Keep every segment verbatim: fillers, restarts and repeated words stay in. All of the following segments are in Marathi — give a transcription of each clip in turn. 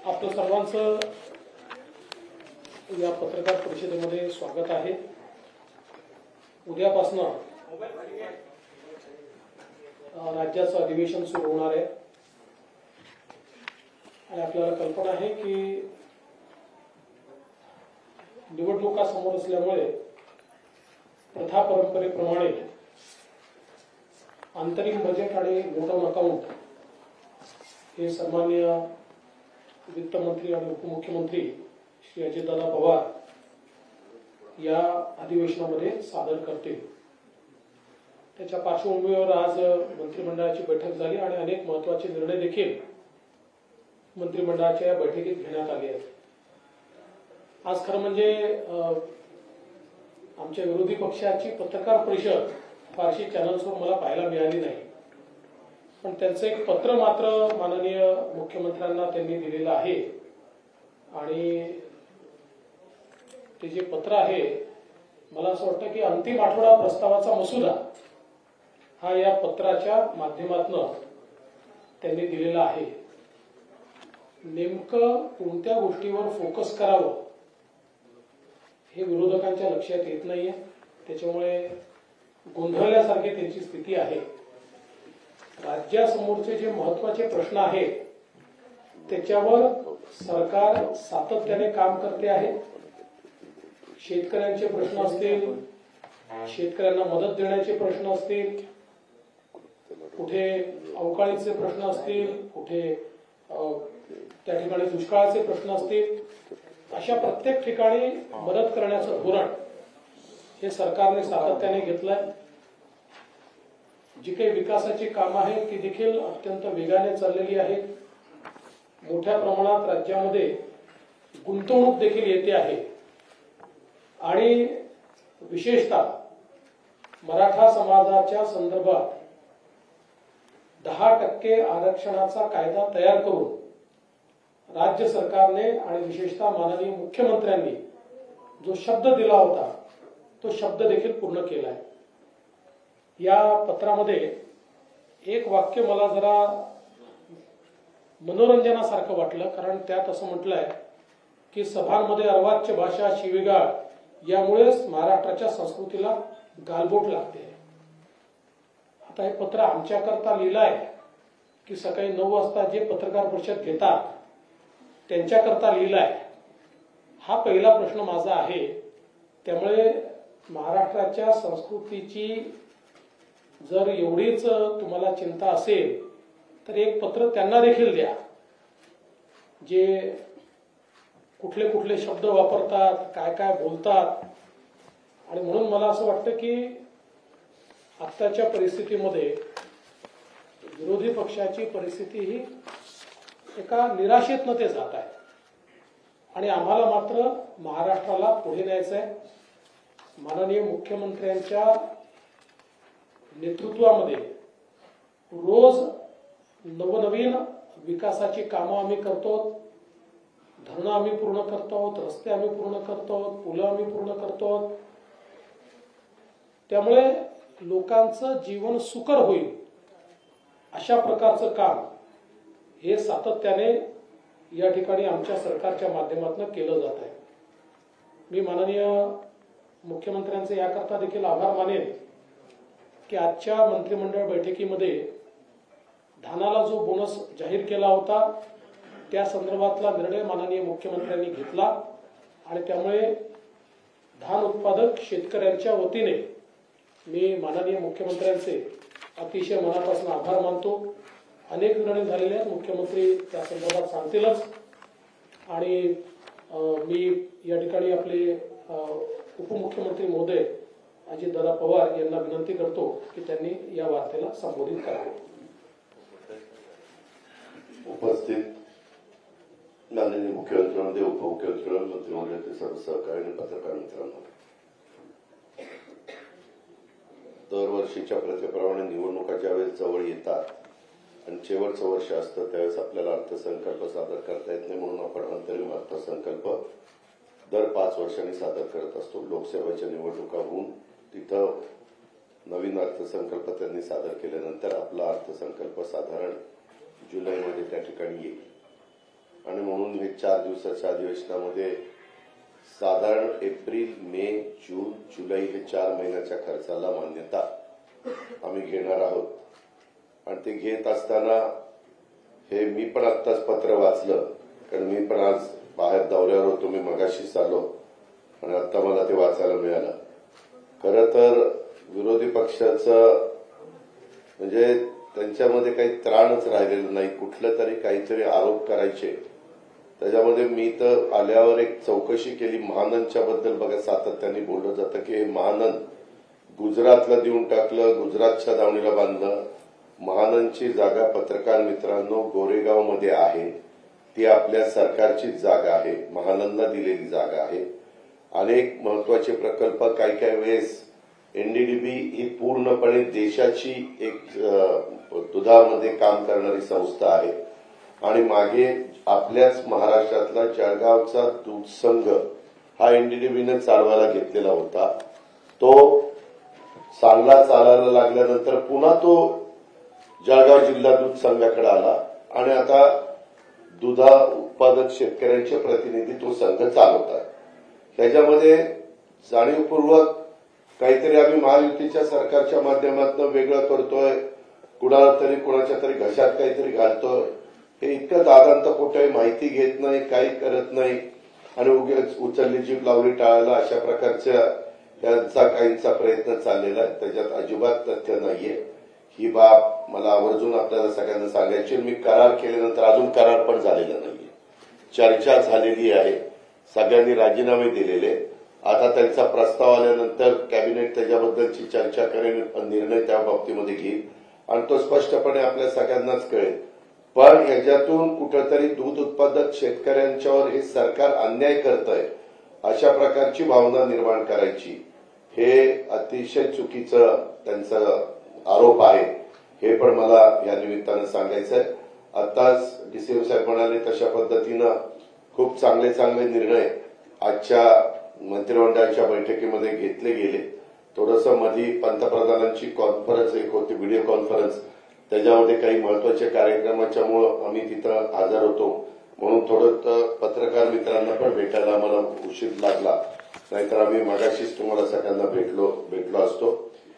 आपलं सर्वांचं या पत्रकार परिषदेमध्ये स्वागत आहे। उद्यापासून राज्याचं अधिवेशन सुरू होणार आहे आणि आपल्याला कल्पना आहे की निवडणुका समोर असल्यामुळे प्रथा परंपरेप्रमाणे अंतरिम बजेट आणि नोट ऑन अकाउंट हे सन्माननीय वित्त मंत्री आणि उपमुख्यमंत्री श्री अजितदादा पवार या अधिवेशनामध्ये सादर करतील। त्याच्या पार्श्वभूमीवर आज मंत्रिमंडळाची बैठक झाली आणि अनेक महत्त्वाचे निर्णय देखील मंत्रिमंडळाच्या या बैठकीत घेण्यात आले आहेत। आज खरं म्हणजे आमच्या विरोधी पक्षाची पत्रकार परिषद फारशी चॅनल्सवर मला पाहायला मिळाली नाही, पण त्यांचं एक पत्र मात्र माननीय मुख्यमंत्र्यांना त्यांनी दिलेलं आहे आणि ते जे पत्र आहे मला असं वाटतं की अंतिम आठवडा प्रस्तावाचा मसुदा हा या पत्राच्या माध्यमातून त्यांनी दिलेला आहे। नेमकं कोणत्या गोष्टीवर फोकस करावं हे विरोधकांच्या लक्षात येत नाहीये, त्याच्यामुळे गोंधळल्यासारखी त्यांची स्थिती आहे। राज्यासमोरचे जे महत्त्वाचे प्रश्न आहेत त्याच्यावर सरकार सातत्याने काम करते आहे। शेतकऱ्यांचे प्रश्न असतील, शेतकऱ्यांना मदत देण्याचे प्रश्न असतील, कुठे अवकाळीचे प्रश्न असतील, कुठे त्या ठिकाणी दुष्काळाचे प्रश्न असतील, अशा प्रत्येक ठिकाणी मदत करण्याचं धोरण हे सरकारने सातत्याने घेतलंय। जी काही विकासाची कामं आहेत ती देखील अत्यंत वेगाने चाललेली आहेत। मोठ्या प्रमाणात राज्यामध्ये गुंतवणूक देखील येते आहे आणि विशेषतः मराठा समाजाच्या संदर्भात दहा टक्के आरक्षणाचा कायदा तयार करून राज्य सरकारने आणि विशेषतः माननीय मुख्यमंत्र्यांनी जो शब्द दिला होता तो शब्द देखील पूर्ण केला आहे। या पत्रामध्ये एक वाक्य मला जरा मनोरंजनासारखं वाटलं, कारण त्यात असं म्हटलंय की सभांमध्ये अर्वाच्य भाषा, शिवीगाळ यामुळेच महाराष्ट्राच्या संस्कृतीला गालबोट लागते। आता हे पत्र आमच्याकरता लिहिलंय की सकाळी नऊ वाजता जे पत्रकार परिषद घेतात त्यांच्याकरता लिहिलंय, हा पहिला प्रश्न माझा आहे। त्यामुळे महाराष्ट्राच्या संस्कृतीची जर एवढीच तुम्हाला चिंता असेल तर एक पत्र त्यांना देखील द्या, जे कुठले कुठले शब्द वापरतात, काय काय बोलतात। आणि म्हणून मला असं वाटतं की आत्ताच्या परिस्थितीमध्ये विरोधी पक्षाची परिस्थिती ही एका निराशेतनं ते जात आहे आणि आम्हाला मात्र महाराष्ट्राला पुढे न्यायचं आहे। माननीय मुख्यमंत्र्यांच्या नेतृत्वामध्ये रोज नवनवीन विकासाची कामं आम्ही करतो, धरणं आम्ही पूर्ण करतो, रस्ते आम्ही पूर्ण करतो, पुलं आम्ही पूर्ण करतो। त्यामुळे लोकांचं जीवन सुकर होईल अशा प्रकारचं काम हे सातत्याने या ठिकाणी आमच्या सरकारच्या माध्यमातून केलं जात आहे। मी माननीय मुख्यमंत्र्यांचे याकरता देखील आभार मानेन की आजच्या मंत्रिमंडळ बैठकीमध्ये धानाला जो बोनस जाहीर केला होता त्या संदर्भातला निर्णय माननीय मुख्यमंत्र्यांनी घेतला आणि त्यामुळे धान उत्पादक शेतकऱ्यांच्या वतीने मी माननीय मुख्यमंत्र्यांचे अतिशय मनापासून आभार मानतो। अनेक निर्णय झालेले आहेत, मुख्यमंत्री त्या संदर्भात सांगतीलच आणि मी या ठिकाणी आपले उपमुख्यमंत्री महोदय अजितदादा पवार यांना विनंती करतो की त्यांनी या वार्तेला संबोधित करावे। उपस्थित माननीय मुख्यमंत्री, उपमुख्यमंत्री, मंत्रिमंडळाचे सर्व सहकारी आणि पत्रकार मित्रांनो, दरवर्षीच्या प्रथेप्रमाणे निवडणुका ज्यावेळेस जवळ येतात आणि शेवटचं वर्ष असतं त्यावेळेस आपल्याला अर्थसंकल्प सादर करता येत नाही, म्हणून आपण अंतरिम अर्थसंकल्प दर पाच वर्षांनी सादर करत असतो। लोकसभेच्या निवडणुका होऊन तिथं नवीन अर्थसंकल्प त्यांनी सादर केल्यानंतर आपला अर्थसंकल्प साधारण जुलैमध्ये त्या ठिकाणी येईल आणि म्हणून हे चार दिवसाच्या अधिवेशनामध्ये साधारण एप्रिल, मे, जून, जुलै हे चार महिन्याच्या खर्चाला मान्यता आम्ही घेणार आहोत. आणि ते घेत असताना हे मी पण आत्ताच पत्र वाचलं, कारण मी पण आज बाहेर दौऱ्यावर होतो, मी मगाशीच आलो आणि आता मला ते वाचायला मिळालं. खरं तर विरोधी पक्षाचं म्हणजे त्यांच्यामध्ये काही त्राणच राहिलेलं नाही. कुठलं तरी काहीतरी आरोप करायचे. त्याच्यामध्ये मी तर आल्यावर एक चौकशी केली महानंदच्या बद्दल. बघा, सातत्याने बोललं जातं की हे महानंद गुजरातला देऊन टाकलं, गुजरातच्या दावणीला बांधलं. महानंदची जागा पत्रकार मित्रांनो गोरेगावमध्ये आहे. ती आपल्या सरकारचीच जागा आहे, महानंदला दिलेली जागा आहे. अनेक महत्वाचे प्रकल्प काही काही वेळेस एनडीडीबी ही पूर्णपणे देशाची एक दुधामध्ये काम करणारी संस्था आहे. आणि मागे आपल्याच महाराष्ट्रातला जळगावचा दूध संघ हा एनडीडीबीने चालवायला घेतलेला होता. तो चालला चालायला लागल्यानंतर पुन्हा तो जळगाव जिल्हा दूध संघाकडे आला आणि आता दुधा उत्पादक शेतकऱ्यांचे प्रतिनिधी तो संघ चालवतात. त्याच्यामध्ये जाणीवपूर्वक काहीतरी आम्ही महायुतीच्या सरकारच्या माध्यमातून वेगळं करतोय, कुणाला तरी कुणाच्या तरी घशात काहीतरी घालतोय. हे इतकं दादांत कुठे माहिती घेत नाही, काही करत नाही आणि उगीच उचलली जीभ लावली टाळायला अशा प्रकारच्या त्यांचा काहींचा प्रयत्न चाललेला आहे. त्याच्यात अजिबात तथ्य नाहीये. ही बाब मला आवर्जून आपल्याला सगळ्यांना सांगायची. मी करार केल्यानंतर अजून करार पण झालेला नाहीये. चर्चा झालेली आहे, सगळ्यांनी राजीनामे दिलेले. आता त्यांचा प्रस्ताव आल्यानंतर कॅबिनेट त्याच्याबद्दलची चर्चा करेल, निर्णय त्या बाबतीमध्ये घेईल आणि तो स्पष्टपणे आपल्या सगळ्यांनाच कळेल. पण याच्यातून कुठेतरी दूध उत्पादक शेतकऱ्यांच्यावर हे सरकार अन्याय करतंय अशा प्रकारची भावना निर्माण करायची, हे अतिशय चुकीचं त्यांचा आरोप आहे. हे पण मला या निमित्तानं सांगायचंय. आताच डीसीएम साहेब म्हणाले तशा पद्धतीनं खूप चांगले चांगले निर्णय आजच्या मंत्रिमंडळाच्या बैठकीमध्ये घेतले गेले. थोडंसं मधी पंतप्रधानांची कॉन्फरन्स एक होती, व्हिडिओ कॉन्फरन्स, त्याच्यामध्ये काही महत्वाच्या कार्यक्रमाच्यामुळं आम्ही तिथं हजर होतो, म्हणून थोडं पत्रकार मित्रांना पण भेटायला आम्हाला उशीर लागला. नाहीतर आम्ही मगाशीच तुम्हाला सगळ्यांना भेटलो भेटलो असतो.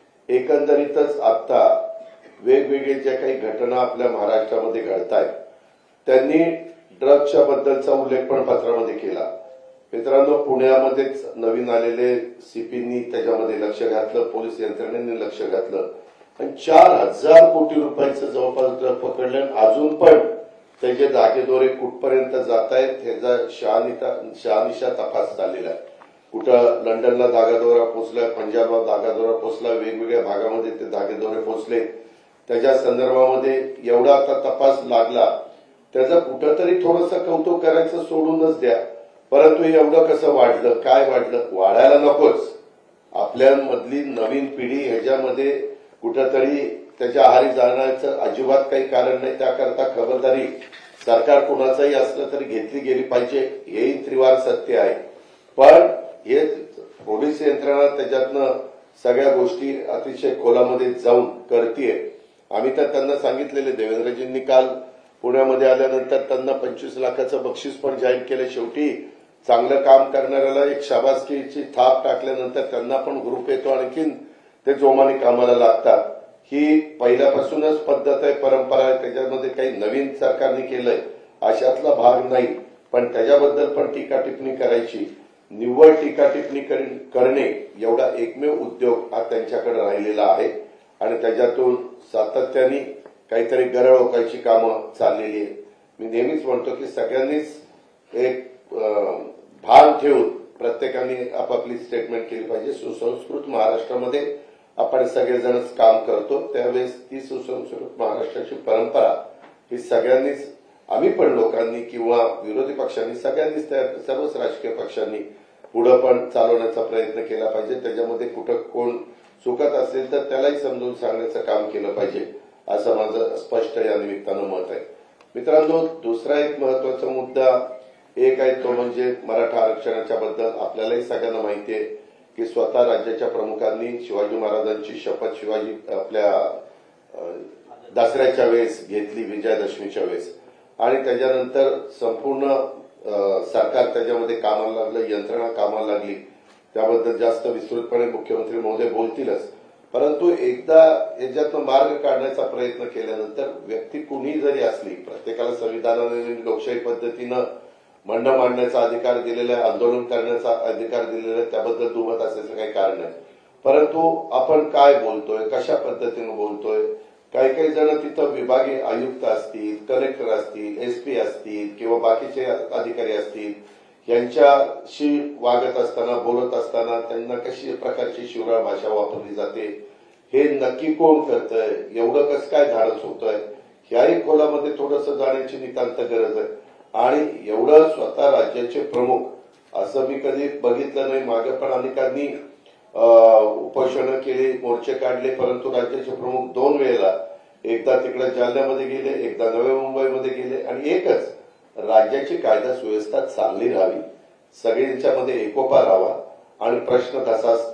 एकंदरीतच आता वेगवेगळे ज्या काही घटना आपल्या महाराष्ट्रामध्ये घडतायत, त्यांनी ड्रग्सच्या बद्दलचा उल्लेख पण पत्रामध्ये केला. मित्रांनो, पुण्यामध्येच नवीन आलेले सीपींनी त्याच्यामध्ये लक्ष घातलं, पोलीस यंत्रणेने लक्ष घातलं आणि चार हजार कोटी रुपयाचं जवळपास पकडलं. अजून पण त्याचे धागेदोरे कुठपर्यंत जात आहेत ह्याचा शहानिशा तपास चाललेला आहे. कुठं लंडनला धागादोरा पोचलाय, पंजाबला धागादोरा पोचला, वेगवेगळ्या भागामध्ये ते धागेदोरे पोचले. त्याच्या संदर्भामध्ये एवढा आता तपास लागला, त्याचं कुठंतरी थोडंसं कौतुक करायचं सोडूनच द्या. परंतु एवढं कसं वाढलं, काय वाढलं, वाढायला नकोच. आपल्यामधली नवीन पिढी ह्याच्यामध्ये कुठंतरी त्याच्या आहारी जाण्याचं अजिबात काही कारण नाही. त्याकरता खबरदारी सरकार कुणाचंही असलं तरी घेतली गेली पाहिजे, हेही त्रिवार सत्य आहे. पण हे पोलीस यंत्रणा त्याच्यातनं सगळ्या गोष्टी अतिशय खोलामध्ये जाऊन करतीये. आम्ही तर त्यांना सांगितलेले, देवेंद्रजींनी काल पुण्यामध्ये आल्यानंतर त्यांना पंचवीस लाखाचं बक्षीस पण जाहीर केलं. शेवटी चांगलं काम करणाऱ्याला एक शाबासकीची थाप टाकल्यानंतर त्यांना पण ग्रुप येतो, आणखीन ते जोमाने कामाला लागतात. ही पहिल्यापासूनच पद्धत आहे, परंपरा आहे. त्याच्यामध्ये काही नवीन सरकारने केलंय अशातला भाग नाही. पण त्याच्याबद्दल पण टीका टिप्पणी करायची, निव्वळ टीका टिप्पणी करणे एवढा एकमेव उद्योग हा त्यांच्याकडे राहिलेला आहे आणि त्याच्यातून सातत्याने काहीतरी गरळ ओकायची कामं चाललेली आहे. मी नेहमीच म्हणतो की सगळ्यांनीच एक भान ठेवून प्रत्येकाने आपापली स्टेटमेंट केली पाहिजे. सुसंस्कृत महाराष्ट्रामध्ये आपण सगळेजणच काम करतो, त्यावेळेस ती सुसंस्कृत महाराष्ट्राची परंपरा ही सगळ्यांनीच, आम्ही पण लोकांनी किंवा विरोधी पक्षांनी, सगळ्यांनीच त्या सर्वच राजकीय पक्षांनी पुढे पण चालवण्याचा प्रयत्न केला पाहिजे. त्याच्यामध्ये कुठं कोण चुकत असेल तर त्यालाही समजून सांगण्याचं काम केलं पाहिजे, असं माझं स्पष्ट या निमित्तानं मत आहे. मित्रांनो, दुसरा एक महत्वाचा मुद्दा एक आहे तो म्हणजे मराठा आरक्षणाच्या बद्दल. आपल्यालाही सगळ्यांना माहिती आहे की स्वतः राज्याच्या प्रमुखांनी शिवाजी महाराजांची शपथ शिवाजी आपल्या दसऱ्याच्या वेळेस घेतली, विजयादशमीच्या वेळेस. आणि त्याच्यानंतर संपूर्ण सरकार त्याच्यामध्ये कामाला लागलं, यंत्रणा कामाला लागली. त्याबद्दल जास्त विस्तृतपणे मुख्यमंत्री महोदय बोलतीलच. परंतु एकदा याच्यातनं मार्ग काढण्याचा प्रयत्न केल्यानंतर व्यक्ती कुणी जरी असली, प्रत्येकाला संविधानाने लोकशाही पद्धतीनं म्हणणं मांडण्याचा अधिकार दिलेला आहे, आंदोलन करण्याचा अधिकार दिलेला आहे, त्याबद्दल दुमत असल्याचं काही कारण नाही. परंतु आपण काय बोलतोय, कशा पद्धतीनं बोलतोय, काही काही जण तिथं विभागीय आयुक्त असतील, कलेक्टर असतील, एसपी असतील किंवा बाकीचे अधिकारी असतील, यांच्याशी वागत असताना, बोलत असताना त्यांना कशी प्रकारची शिवराळ भाषा वापरली जाते, हे नक्की कोण करतंय, एवढं कसं काय धाडस होतंय, ह्याही खोलामध्ये थोडंसं जाण्याची नितांत गरज आहे. आणि एवढं स्वतः राज्याचे प्रमुख असं मी कधी बघितलं नाही. मागे पण अनेकांनी उपोषणं केली, मोर्चे काढले, परंतु राज्याचे प्रमुख दोन वेळेला, एकदा तिकडे जालन्यामध्ये गेले, एकदा नवी मुंबईमध्ये गेले, आणि एकच राज्याची कायदा सुव्यवस्था चांगली राहावी, सगळ्यांच्यामध्ये एकोपा राहावा आणि प्रश्न तसाच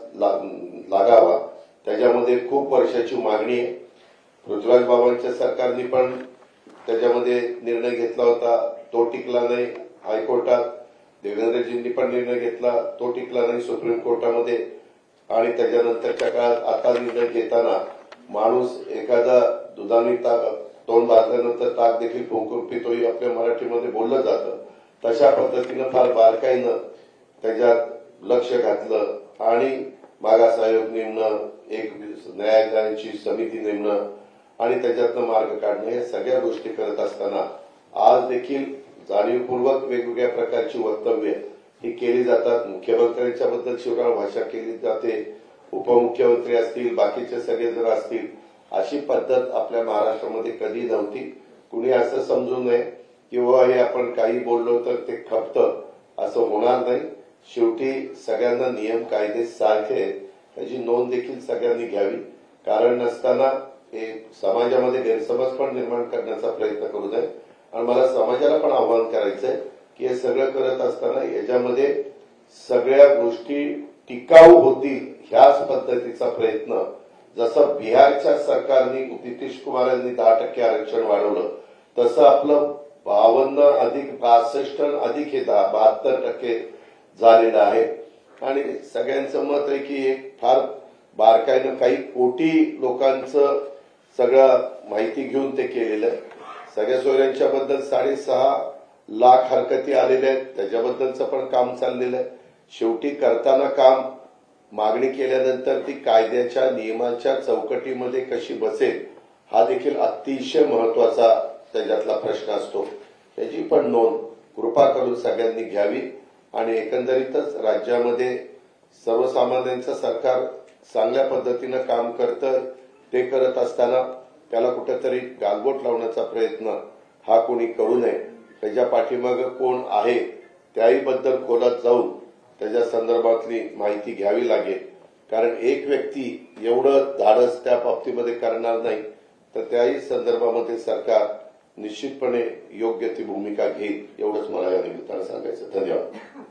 लागावा, त्याच्यामध्ये खूप वर्षाची मागणी आहे. पृथ्वीराज बाबांच्या सरकारने पण त्याच्यामध्ये निर्णय घेतला होता, तो टिकला नाही हायकोर्टात. देवेंद्रजींनी पण निर्णय घेतला, तो टिकला नाही सुप्रीम कोर्टामध्ये. आणि त्याच्यानंतरच्या काळात आता निर्णय घेताना माणूस एखादा दुधाने तोंड बांधल्यानंतर ताक देखील फुंकून पितो, आपल्या मराठीमध्ये बोललं जातं. तशा पद्धतीनं फार बारकाईनं त्याच्यात लक्ष घातलं आणि मागास आयोग नेमणं, एक न्यायालयाची समिती नेमणं आणि त्याच्यातनं मार्ग काढणं, या सगळ्या गोष्टी करत असताना आज देखील जाणीवपूर्वक वेगवेगळ्या प्रकारची वक्तव्य ही केली जातात. मुख्यमंत्र्यांच्या बद्दल शिवराळ भाषा केली जाते, उपमुख्यमंत्री असतील, बाकीचे सगळे जर असतील, अशी पद्धत आपल्या महाराष्ट्रामध्ये कधी नव्हती. कुणी असं समजू नये किंवा हे आपण काही बोललो तर ते खपतं, असं होणार नाही. शेवटी सगळ्यांना नियम कायदे सारखे आहेत, त्याची नोंद देखील सगळ्यांनी घ्यावी. कारण नसताना हे समाजामध्ये गैरसमज पण निर्माण करण्याचा प्रयत्न करू नये. आणि मला समाजाला पण आवाहन करायचंय की हे सगळं करत असताना याच्यामध्ये सगळ्या गोष्टी टिकाऊ होतील ह्याच पद्धतीचा प्रयत्न, जसं बिहारच्या सरकारने नितीश कुमार यांनी दहा टक्के आरक्षण वाढवलं, तसं आपलं बावन्न अधिक बासष्ट अधिक हे दहा बहात्तर टक्के झालेलं आहे. आणि सगळ्यांचं मत आहे की एक फार बारकाईनं काही कोटी लोकांचं सगळं माहिती घेऊन ते केलेलं आहे. सगळ्या सोयऱ्यांच्या बद्दल साडेसहा लाख हरकती आलेल्या आहेत, त्याच्याबद्दलचं पण काम चाललेलं आहे. शेवटी करताना काम मागणी केल्यानंतर ती कायद्याच्या नियमाच्या चौकटीमध्ये कशी बसेल हा देखील अतिशय महत्वाचा त्याच्यातला प्रश्न असतो. त्याची पण नोंद कृपा करून सगळ्यांनी घ्यावी. आणि एकंदरीतच राज्यामध्ये सर्वसामान्यांचं सरकार चांगल्या पद्धतीनं काम करतं, ते करत असताना त्याला कुठेतरी गालबोट लावण्याचा प्रयत्न हा कोणी करू नये. त्याच्या पाठीमागं कोण आहे त्याही बद्दल खोलात जाऊन त्याच्या संदर्भातली माहिती घ्यावी लागेल. कारण एक व्यक्ती एवढं धाडस त्या बाबतीमध्ये करणार नाही, तर त्याही संदर्भामध्ये सरकार निश्चितपणे योग्य ती भूमिका घेईल, एवढंच मला या निमित्तानं सांगायचं. धन्यवाद.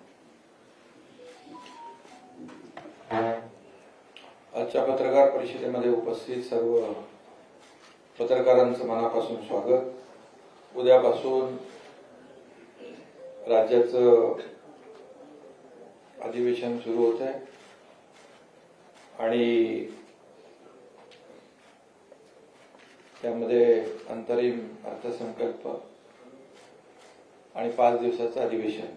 आजच्या पत्रकार परिषदेमध्ये उपस्थित सर्व पत्रकारांचं मनापासून स्वागत. उद्यापासून राज्याचं अधिवेशन सुरू होत आहे आणि त्यामध्ये अंतरिम अर्थसंकल्प आणि पाच दिवसाचं अधिवेशन.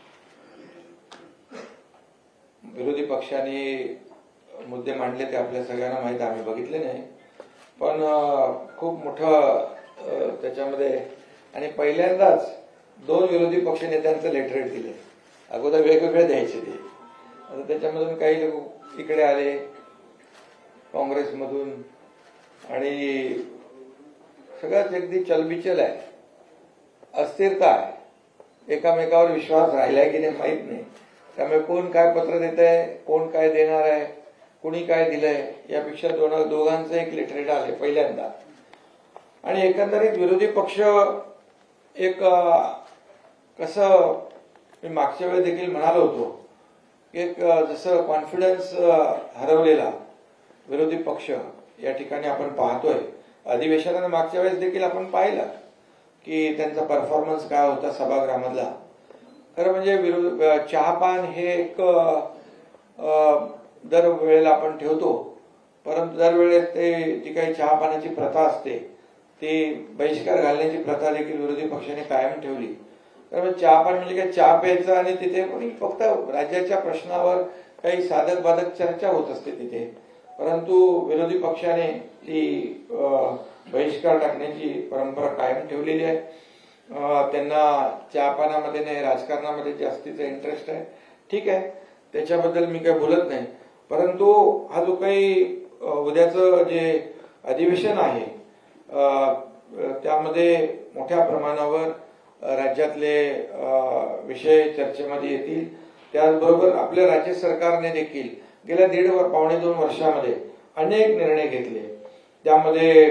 विरोधी पक्षांनी मुद्दे मांडले ते आपल्या सगळ्यांना माहिती, आम्ही बघितले नाही, पण खूप मोठं त्याच्यामध्ये. आणि पहिल्यांदाच दोन विरोधी पक्ष नेत्यांचं लेटरेट दिले. अगोदर वेगवेगळे द्यायचे ते. आता त्याच्यामधून काही लोक इकडे आले काँग्रेसमधून आणि सगळंच अगदी चलबिचल आहे, अस्थिरता आहे, एकामेकावर विश्वास राहिलाय की नाही माहीत नाही. त्यामुळे कोण काय पत्र देत आहे, कोण काय देणार आहे, कुणी काय दिलंय, यापेक्षा दोन दोघांचं एक लिटरेट आले पहिल्यांदा. आणि एकंदरीत विरोधी पक्ष एक कसं मी मागच्या वेळी देखील म्हणालो होतो, एक जसं कॉन्फिडन्स हरवलेला विरोधी पक्ष या ठिकाणी आपण पाहतोय. अधिवेशनाने मागच्या वेळेस देखील आपण पाहिलं की त्यांचा परफॉर्मन्स काय होता सभागृहामधला. खरं म्हणजे विरोध चहापान हे एक दरवेळेला आपण ठेवतो, परंतु दरवेळेस ते जी काही चहापानाची प्रथा असते ती बहिष्कार घालण्याची प्रथा देखील विरोधी पक्षाने कायम ठेवली. कारण चहापान म्हणजे काय, चहा प्यायचं आणि तिथे फक्त राज्याच्या प्रश्नावर काही साधक बाधक चर्चा होत असते तिथे, परंतु विरोधी पक्षाने ती बहिष्कार टाकण्याची परंपरा कायम ठेवलेली आहे. त्यांना चहापानामध्ये नाही राजकारणामध्ये जास्तीचा इंटरेस्ट आहे. ठीक आहे, त्याच्याबद्दल मी काही बोलत नाही, परंतु हा जो काही उद्याचं जे अधिवेशन आहे त्यामध्ये मोठ्या प्रमाणावर राज्यातले विषय चर्चेमध्ये येतील. त्याचबरोबर आपल्या राज्य सरकारने देखील गेल्या दीड वर पावणे दोन वर्षामध्ये अनेक निर्णय घेतले. त्यामध्ये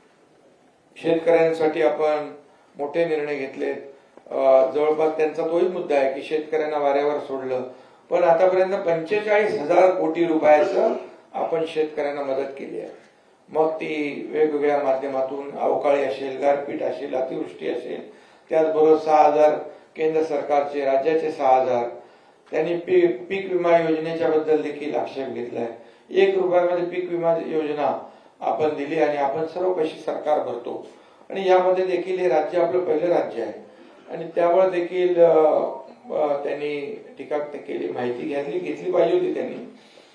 शेतकऱ्यांसाठी आपण मोठे निर्णय घेतले. जवळपास त्यांचा तोही मुद्दा आहे की शेतकऱ्यांना वाऱ्यावर सोडलं, पण आतापर्यंत पंचेचाळीस हजार कोटी रुपयाचं आपण शेतकऱ्यांना मदत केली आहे. मग ती वेगवेगळ्या माध्यमातून अवकाळी असेल, गारपीट असेल, अतिवृष्टी असेल, त्याचबरोबर सहा हजार केंद्र सरकारचे, राज्याचे सहा हजार. त्यांनी पीक पीक विमा योजनेच्या बद्दल देखील आक्षेप घेतलाय. एक रुपयामध्ये पीक विमा योजना आपण दिली आणि आपण सर्व पैसे सरकार भरतो आणि यामध्ये देखील हे राज्य आपलं पहिलं राज्य आहे आणि त्यामुळे देखील त्यांनी टीका केली. माहिती घेतली घेतली पाहिजे होती त्यांनी,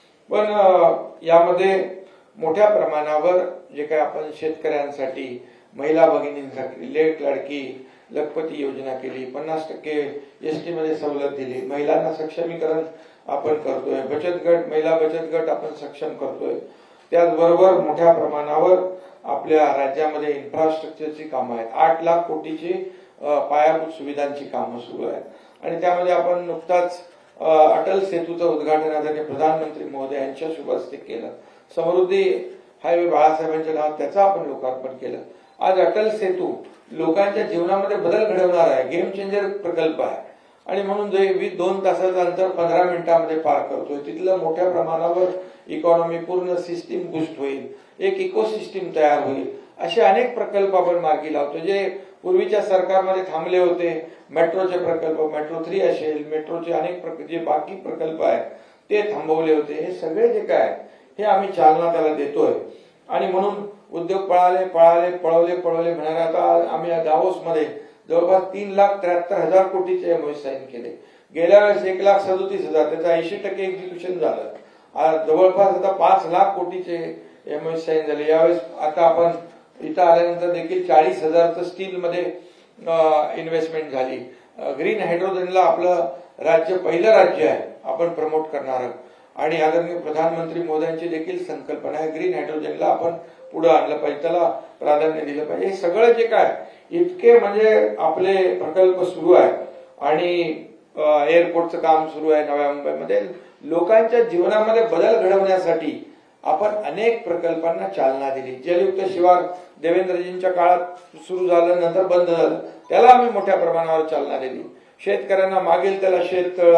पण यामध्ये मोठ्या प्रमाणावर जे काय आपण शेतकऱ्यांसाठी, महिला भगिनींसाठी लेट लाडकी लखपती योजना केली, पन्नास टक्के एसटी मध्ये सवलत दिली, महिलांना सक्षमीकरण आपण करतोय, बचत गट, महिला बचत गट आपण सक्षम करतोय. त्याचबरोबर मोठ्या प्रमाणावर आपल्या राज्यामध्ये इन्फ्रास्ट्रक्चरची कामं आहेत. आठ लाख कोटीची पायाभूत सुविधांची कामं सुरू आहेत आणि त्यामध्ये आपण नुकताच अटल सेतूचं उद्घाटन आदरणीय प्रधानमंत्री महोदय यांच्या शुभ हस्ते केलं. समृद्धी हायवे बाळासाहेबांच्या नावात त्याचं आपण लोकार्पण केलं. आज अटल सेतू लोकांच्या जीवनामध्ये बदल घडवणार आहे, गेम चेंजर प्रकल्प आहे आणि म्हणून जे दोन तासाचं अंतर पंधरा मिनिटांमध्ये पार करतोय, तिथलं मोठ्या प्रमाणावर इकॉनॉमी पूर्ण सिस्टीम बूस्ट होईल, एक इकोसिस्टीम तयार होईल. असे अनेक प्रकल्प आपण मार्गी लावतो जे पूर्वीच्या सरकारमध्ये थांबले होते. मेट्रोचे प्रकल्प, मेट्रो थ्री असेल, मेट्रोचे अनेक जे बाकी प्रकल्प आहेत ते थांबवले होते. हे सगळे जे काय हे आम्ही चालना त्याला देतोय आणि म्हणून उद्योग पळाले पळाले पळवले पळवले म्हणणारे आता आम्ही दावोस मध्ये जवळपास तीन लाख त्र्याहत्तर हजार कोटीचे एमओयू साईन केले. गेल्या वेळेस एक लाख सदोतीस हजार त्याचं ऐंशी टक्के एक्झिक्युशन झालं. आज जवळपास आता पाच लाख कोटीचे एमओयू साईन झाले. यावेळेस आता आपण इथं आल्यानंतर देखील चाळीस हजारचं स्टील मध्ये इन्व्हेस्टमेंट झाली. ग्रीन हायड्रोजनला आपलं राज्य पहिलं राज्य आहे आपण प्रमोट करणार आणि आदरणीय प्रधानमंत्री मोदींची देखील संकल्पना आहे ग्रीन हायड्रोजनला आपण पुढे आणलं पाहिजे, त्याला प्राधान्य दिलं पाहिजे. हे सगळं जे काय इतके म्हणजे आपले प्रकल्प सुरू आहेत आणि एअरपोर्टचं काम सुरू आहे नव्या मुंबईमध्ये. लोकांच्या जीवनामध्ये बदल घडवण्यासाठी आपण अनेक प्रकल्पांना चालना दिली. जलयुक्त शिवार देवेंद्रजींच्या काळात सुरू झालं, नंतर बंद झालं, त्याला आम्ही मोठ्या प्रमाणावर चालना दिली. शेतकऱ्यांना मागेल त्याला शेततळ,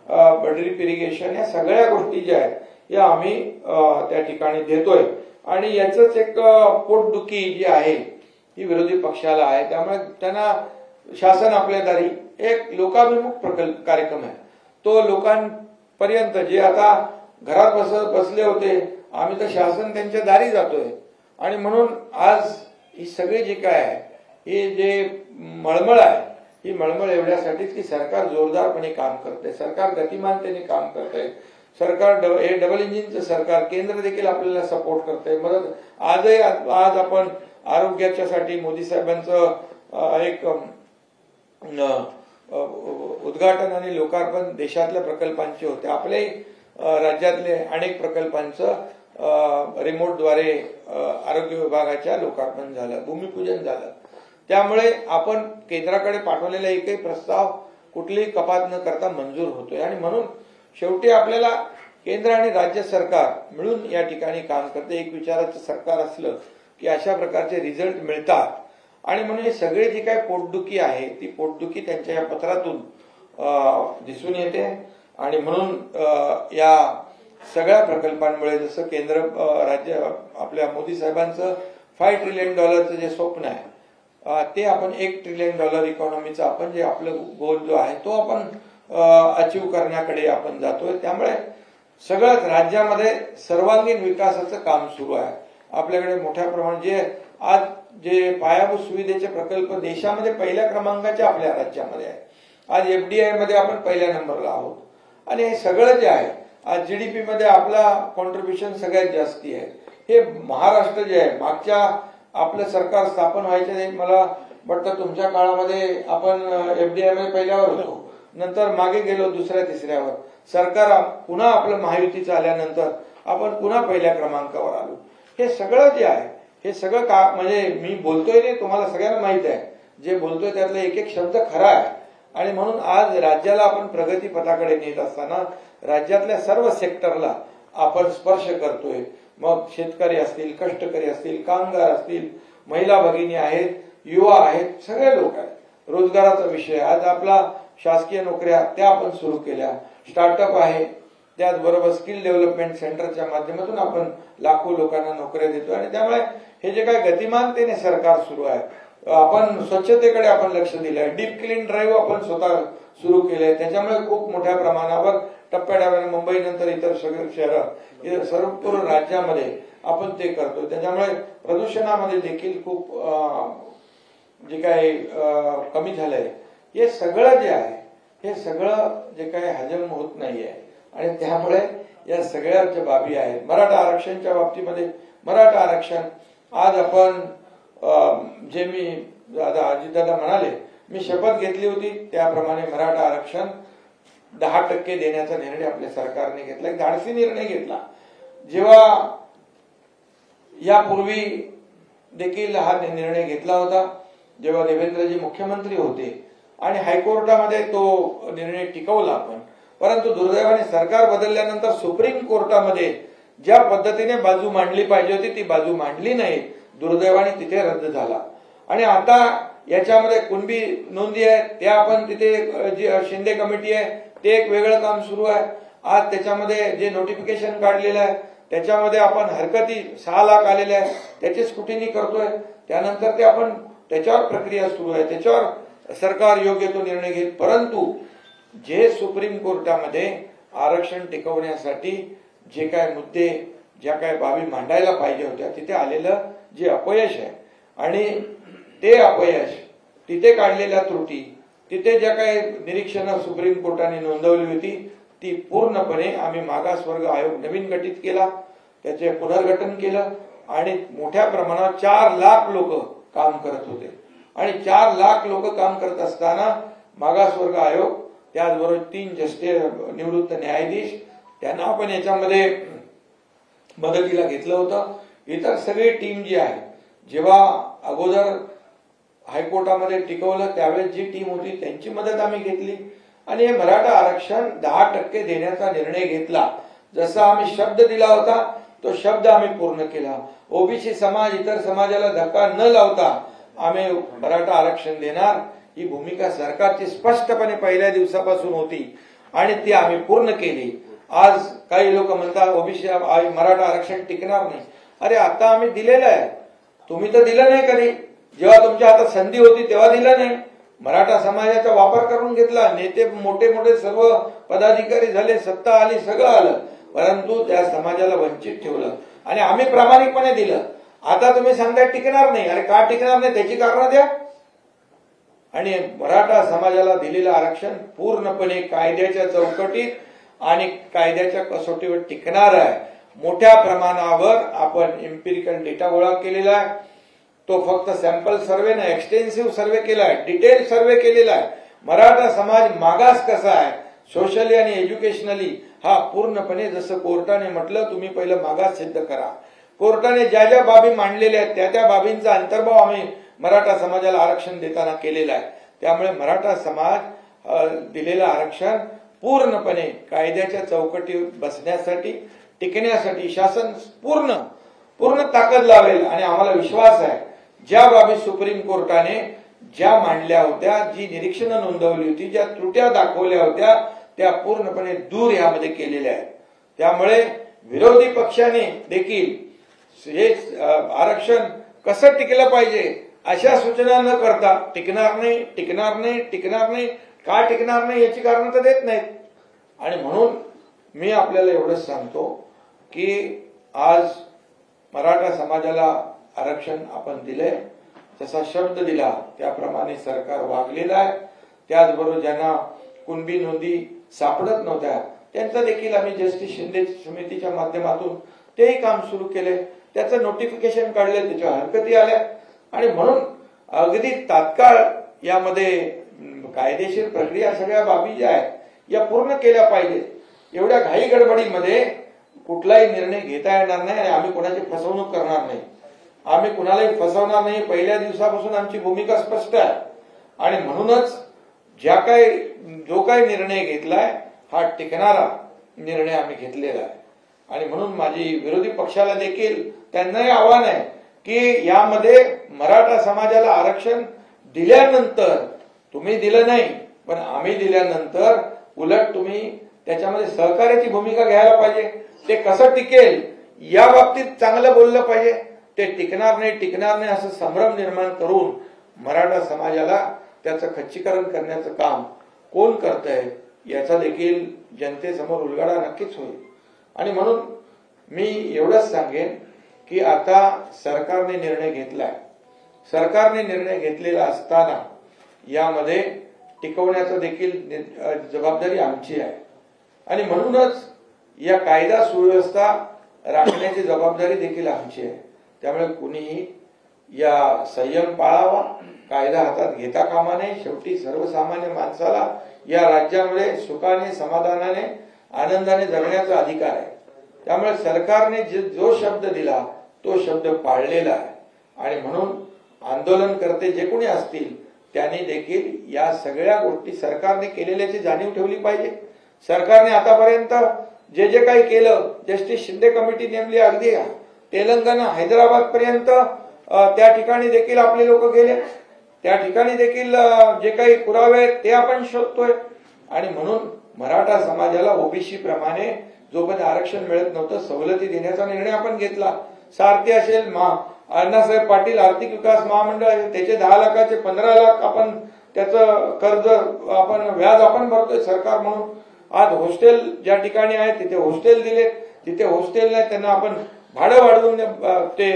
ड्रीप इरिगेशन, या सगळ्या गोष्टी ज्या आहेत या आम्ही त्या ठिकाणी देतोय आणि याच एक पोटदुखी जी आहे ही विरोधी पक्षाला आहे. त्यामुळे त्यांना शासन आपल्या दारी एक लोकाभिमुख प्रकल्प कार्यक्रम आहे, तो लोकांपर्यंत जे आता घरात बस बसले होते आम्ही तर शासन त्यांच्या दारी जातोय आणि म्हणून आज ही सगळे जे काय आहे हे जे मळमळ आहे ही मळमळ एवढ्यासाठीच की सरकार जोरदारपणे काम करते, सरकार गतिमानतेने काम करते, सरकार हे डबल इंजिनचं सरकार, केंद्र देखील आपल्याला सपोर्ट करते, मदत. आजही आज आपण आरोग्याच्यासाठी मोदी साहेबांचं एक उद्घाटन आणि लोकार्पण देशातल्या प्रकल्पांचे होते. आपले राज्यातले अनेक प्रकल्पांचं रिमोटद्वारे आरोग्य विभागाच्या लोकार्पण झालं, भूमिपूजन झालं. त्यामुळे आपण केंद्राकडे पाठवलेला एकही प्रस्ताव कुठलीही कपात न करता मंजूर होतोय आणि म्हणून शेवटी आपल्याला केंद्र आणि राज्य सरकार मिळून या ठिकाणी काम करते. एक विचाराचं सरकार असलं की अशा प्रकारचे रिझल्ट मिळतात आणि म्हणून हे सगळे जी काही पोटदुखी आहे ती पोटदुखी त्यांच्या या पत्रातून दिसून येते आणि म्हणून या सगळ्या प्रकल्पांमुळे जसं केंद्र राज्य आपल्या मोदी साहेबांचं फाय ट्रिलियन डॉलरचं जे स्वप्न आहे ते आपण एक ट्रिलियन डॉलर इकॉनॉमीचा आपण जे आपलं गोल जो आहे तो आपण अचीव करण्याकडे आपण जातोय. त्यामुळे सगळ्याच राज्यामध्ये सर्वांगीण विकासाचं काम सुरू आहे. आपल्याकडे मोठ्या प्रमाणात जे आज जे पायाभूत सुविधेचे प्रकल्प देशामध्ये पहिल्या क्रमांकाचे आपल्या राज्यामध्ये आहे. आज एफडीआय मध्ये आपण पहिल्या नंबरला आहोत. आणि हे सगळं जे आहे आज जीडीपी मध्ये आपला कॉन्ट्रीब्युशन सगळ्यात जास्ती आहे. हे महाराष्ट्र जे आहे मागच्या आपलं सरकार स्थापन व्हायच्या मला वाटतं तुमच्या काळामध्ये आपण एफडीआय मध्ये पहिल्यावर होतो, नंतर मागे गेलो दुसऱ्या तिसऱ्यावर. सरकार पुन्हा आपलं महायुतीचं आल्यानंतर आपण पुन्हा पहिल्या क्रमांकावर आलो. हे सगळं जे आहे हे सगळं का म्हणजे मी बोलतोय नाही, तुम्हाला सगळ्यांना माहित आहे जे बोलतोय त्यातला एक एक शब्द खरा आहे. आणि म्हणून आज राज्याला आपण प्रगती पथाकडे नेत असताना राज्यातल्या सर्व सेक्टरला आपण स्पर्श करतोय. मग शेतकरी असतील, कष्टकरी असतील, कामगार असतील, महिला भगिनी आहेत, युवा आहेत, सगळे लोक आहेत. रोजगाराचा विषय आज आपला शासकीय नोकऱ्या त्या आपण सुरू केल्या, स्टार्टअप आहे, त्याचबरोबर स्किल डेव्हलपमेंट सेंटरच्या माध्यमातून आपण लाखो लोकांना नोकऱ्या देतो. आणि त्यामुळे हे जे काही गतिमानतेने सरकार सुरू आहे, आपण स्वच्छतेकडे आपण लक्ष दिलंय, डीप क्लीन ड्राईव्ह आपण स्वतः सुरू केले. त्याच्यामुळे खूप मोठ्या प्रमाणावर टप्प्याटप्प्याने मुंबई नंतर इतर सगळे शहरं सर्व पूर्ण राज्यामध्ये आपण ते करतो. त्याच्यामुळे प्रदूषणामध्ये देखील खूप जे काही कमी झालंय. हे सगळं जे आहे हे सगळं जे काही हजम होत नाहीये. आणि त्यामुळे या सगळ्या ज्या बाबी आहेत मराठा आरक्षणच्या बाबतीमध्ये मराठा आरक्षण आज आपण जे मी दादा अजितदादा म्हणाले मी शपथ घेतली होती त्याप्रमाणे मराठा आरक्षण दहा टक्के देण्याचा निर्णय आपल्या सरकारने घेतला. एक धाडसी निर्णय घेतला. जेव्हा यापूर्वी देखील हा निर्णय घेतला होता जेव्हा देवेंद्रजी मुख्यमंत्री होते आणि हायकोर्टामध्ये तो निर्णय टिकवला आपण. परंतु दुर्दैवाने सरकार बदलल्यानंतर सुप्रीम कोर्टामध्ये ज्या पद्धतीने बाजू मांडली पाहिजे होती ती बाजू मांडली नाही. दुर्दैवाने तिथे रद्द झाला. आणि आता याच्यामध्ये कुणबी नोंदी आहे त्या आपण तिथे जी शिंदे कमिटी आहे ते एक वेगळं काम सुरू आहे. आज त्याच्यामध्ये जे नोटिफिकेशन काढलेलं आहे त्याच्यामध्ये आपण हरकती सहा लाख आलेले आहे त्याची स्क्रुटिनी करतोय. त्यानंतर ते आपण त्याच्यावर प्रक्रिया सुरू आहे, त्याच्यावर सरकार योग्य तो निर्णय घेईल. परंतु जे सुप्रीम कोर्टामध्ये आरक्षण टिकवण्यासाठी जे काय मुद्दे ज्या काय बाबी मांडायला पाहिजे होत्या तिथे आलेलं जे अपयश आहे आणि ते अपयश तिथे काढलेल्या त्रुटी तिथे ज्या काही निरीक्षणं सुप्रीम कोर्टाने नोंदवली होती ती पूर्णपणे आम्ही मागासवर्ग आयोग नवीन गठीत केला, त्याचे पुनर्गठन केलं आणि मोठ्या प्रमाणात चार लाख लोक काम करत होते. आणि चार लाख लोक काम करत असताना मागासवर्ग आयोग त्याचबरोबर तीन जस्टिस निवृत्त न्यायाधीश त्यांना आपण याच्यामध्ये मदतीला घेतलं होतं. इतर सगळी टीम जी आहे जेव्हा अगोदर हायकोर्टामध्ये टिकवलं त्यावेळेस जी टीम होती त्यांची मदत आम्ही घेतली आणि हे मराठा आरक्षण दहा टक्के देण्याचा निर्णय घेतला. जसा आम्ही शब्द दिला होता तो शब्द आम्ही पूर्ण केला. ओबीसी समाज इतर समाजाला धक्का न लावता आम्ही मराठा आरक्षण देणार ही भूमिका सरकारची स्पष्टपणे पहिल्या दिवसापासून होती आणि ती आम्ही पूर्ण केली. आज काही लोक म्हणतात ओबीसी मराठा आरक्षण टिकणार नाही. अरे आता आम्ही दिलेलं आहे, तुम्ही तर दिलं नाही कधी. जेव्हा तुमच्या हातात संधी होती तेव्हा दिलं नाही. मराठा समाजाचा वापर करून घेतला, नेते मोठे मोठे सर्व पदाधिकारी झाले, सत्ता आली, सगळं आलं, परंतु त्या समाजाला वंचित ठेवलं आणि आम्ही प्रामाणिकपणे दिलं. आता तुम्ही सांगताय टिकणार नाही. अरे का टिकणार नाही त्याची कारणं द्या. आणि मराठा समाजाला दिलेलं आरक्षण पूर्णपणे कायद्याच्या चौकटीत आणि कायद्याच्या कसोटीवर टिकणार आहे. मोठ्या प्रमाणावर आपण एम्पिरिकल डेटा गोळा केलेला आहे. तो फक्त सॅम्पल सर्व्हे नाही, एक्सटेन्सिव्ह सर्व्हे केलाय, डिटेल सर्व्हे केलेला आहे. मराठा समाज मागास कसा आहे सोशली आणि एज्युकेशनली हा पूर्णपणे जसं कोर्टाने म्हटलं तुम्ही पहिलं मागास सिद्ध करा. कोर्टाने ज्या ज्या बाबी मांडलेल्या आहेत त्या त्या बाबींचा अंतर्भाव आम्ही मराठा समाजाला आरक्षण देताना केलेला आहे. त्यामुळे मराठा समाज दिलेलं आरक्षण पूर्णपणे कायद्याच्या चौकटीवर बसण्यासाठी टिकण्यासाठी शासन पूर्ण पूर्ण ताकद लावेल. आणि आम्हाला विश्वास आहे ज्या बाबी सुप्रीम कोर्टाने ज्या मांडल्या होत्या, जी निरीक्षणं नोंदवली होती, ज्या त्रुट्या दाखवल्या होत्या त्या पूर्णपणे दूर यामध्ये केलेल्या आहेत. त्यामुळे विरोधी पक्षाने देखील हे आरक्षण कसं टिकलं पाहिजे अशा सूचना न करता टिकणार नाही टिकणार नाही टिकणार नाही का टिकणार नाही याची कारण तर देत नाहीत. आणि म्हणून मी आपल्याला एवढंच सांगतो की आज मराठा समाजाला आरक्षण आपण दिले, जसा शब्द दिला त्याप्रमाणे सरकार वागलेलं आहे. त्याचबरोबर ज्यांना कुणबी नोंदी सापडत नव्हत्या त्यांचं देखील आम्ही जस्टिस शिंदे समितीच्या माध्यमातून तेही काम सुरू केले, त्याचं नोटिफिकेशन काढले, त्याच्या हरकती आल्या. आणि म्हणून अगदी तात्काळ यामध्ये कायदेशीर प्रक्रिया सगळ्या बाबी ज्या आहेत या पूर्ण केल्या पाहिजेत. एवढ्या घाई गडबडीमध्ये कुठलाही निर्णय घेता येणार नाही आणि आम्ही कोणाची फसवणूक करणार नाही. आम्ही कुणालाही फसवणार नाही. पहिल्या दिवसापासून आमची भूमिका स्पष्ट आहे. आणि म्हणूनच ज्या काही जो काही निर्णय घेतलाय हा टिकणारा निर्णय आम्ही घेतलेला आहे. आणि म्हणून माझी विरोधी पक्षाला देखील त्यांनाही आव्हान आहे की यामध्ये मराठा समाजाला आरक्षण दिल्यानंतर तुम्ही दिलं नाही पण आम्ही दिल्यानंतर उलट तुम्ही त्याच्यामध्ये सहकार्याची भूमिका घ्यायला पाहिजे. ते कसं टिकेल या बाबतीत चांगलं बोललं पाहिजे. ते टिकणार नाही टिकणार नाही असं संभ्रम निर्माण करून मराठा समाजाला त्याचं खच्चीकरण करण्याचं काम कोण करतंय याचा देखील जनतेसमोर उलगडा नक्कीच होईल. आणि म्हणून मी एवढंच सांगेन की आता सरकारने निर्णय घेतलाय. सरकारने निर्णय घेतलेला असताना यामध्ये टिकवण्याचं देखील जबाबदारी आमची आहे. आणि म्हणूनच या कायदा सुव्यवस्था राखण्याची जबाबदारी देखील आमची आहे. त्यामुळे कुणीही या संयम पाळावा, कायदा हातात घेता कामा नये. शेवटी सर्वसामान्य माणसाला या राज्यामध्ये सुखाने समाधानाने आनंदाने जगण्याचा अधिकार आहे. त्यामुळे सरकारने जो शब्द दिला तो शब्द पाळलेला आहे. आणि म्हणून आंदोलनकर्ते जे कोणी असतील त्यांनी देखील या सगळ्या गोष्टी सरकारने केलेल्याची जाणीव ठेवली पाहिजे. सरकारने आतापर्यंत जे जे काही केलं, जस्टिस शिंदे कमिटी नेमली, अगदी तेलंगणा हैदराबाद पर्यंत त्या ठिकाणी देखील आपले लोक गेले. त्या ठिकाणी देखील जे काही पुरावे आहेत ते आपण शोधतोय. आणि म्हणून मराठा समाजाला ओबीसी प्रमाणे जोपर्यंत आरक्षण मिळत नव्हतं सवलती देण्याचा निर्णय आपण घेतला. सारथी असेल, अण्णासाहेब पाटील आर्थिक विकास महामंडळ त्याचे दहा लाखाचे पंधरा लाख आपण त्याचं कर्ज आपण व्याज आपण भरतोय सरकार म्हणून. आज हॉस्टेल ज्या ठिकाणी आहे तिथे हॉस्टेल दिले, तिथे हॉस्टेल नाही त्यांना आपण भाडं वाढवून ते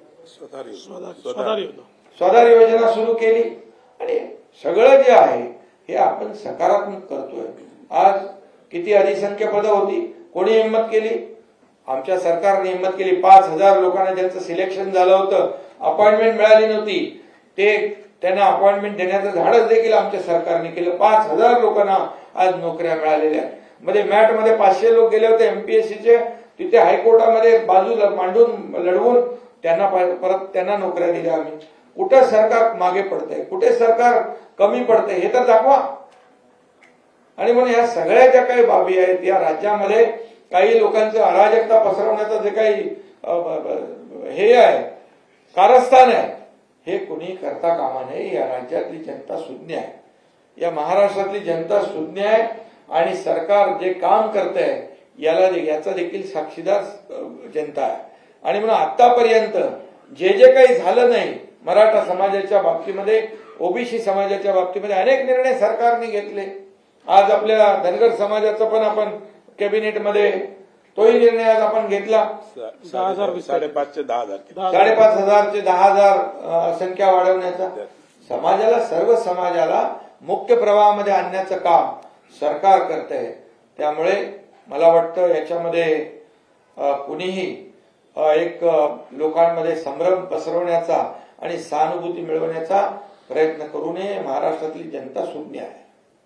स्वधार योजना सुरू केली. आणि सगळं जे आहे हे आपण सकारात्मक करतोय. आज किती अधिसंख्य पदं होती, कोणी हिंमत केली? आमच्या सरकारने हिंमत केली. पाच हजार लोकांना ज्यांचं सिलेक्शन झालं होतं, अपॉइंटमेंट मिळाली नव्हती, ते त्यांना अपॉइंटमेंट देण्याचं धाडस देखील आमच्या सरकारने केलं. पाच हजार लोकांना आज नोकऱ्या मिळालेल्या आहेत. मध्ये मॅट मध्ये पाचशे लोक गेले होते एमपीएससीचे, तिथे हायकोर्टामध्ये बाजू मांडून लढवून त्यांना परत त्यांना नोकऱ्या दिल्या आम्ही. कुठे सरकार मागे पडतंय, कुठे सरकार कमी पडतंय हे तर दाखवा. आणि म्हणून या सगळ्या ज्या काही बाबी आहेत या राज्यामध्ये काही लोकांचं अराजकता पसरवण्याचं जे काही हे आहे कारस्थान आहे हे कुणी करता कामा नये. या राज्यातली जनता सुज्ञ आहे, या महाराष्ट्रातली जनता सुज्ञ आहे. आणि सरकार जे काम करतंय याला याचा देखील साक्षीदार जनता आहे. आणि म्हणून आतापर्यंत जे जे काही झालं नाही मराठा समाजाच्या बाबतीमध्ये, ओबीसी समाजाच्या बाबतीमध्ये अनेक निर्णय सरकारने घेतले. आज आपल्या धनगर समाजाचा पण आपण कॅबिनेटमध्ये तोही निर्णय आज आपण घेतला. दहा हजार साडेपाचशे दहा हजार साडेपाच हजारचे दहा हजार संख्या वाढवण्याचा, समाजाला सर्व समाजाला मुख्य प्रवाहामध्ये आणण्याचं काम सरकार करतंय. त्यामुळे मला वाटतं याच्यामध्ये कुणीही एक लोकांमध्ये संभ्रम पसरवण्याचा आणि सहानुभूती मिळवण्याचा प्रयत्न करू नये. महाराष्ट्रातली जनता सुज्ञ आहे.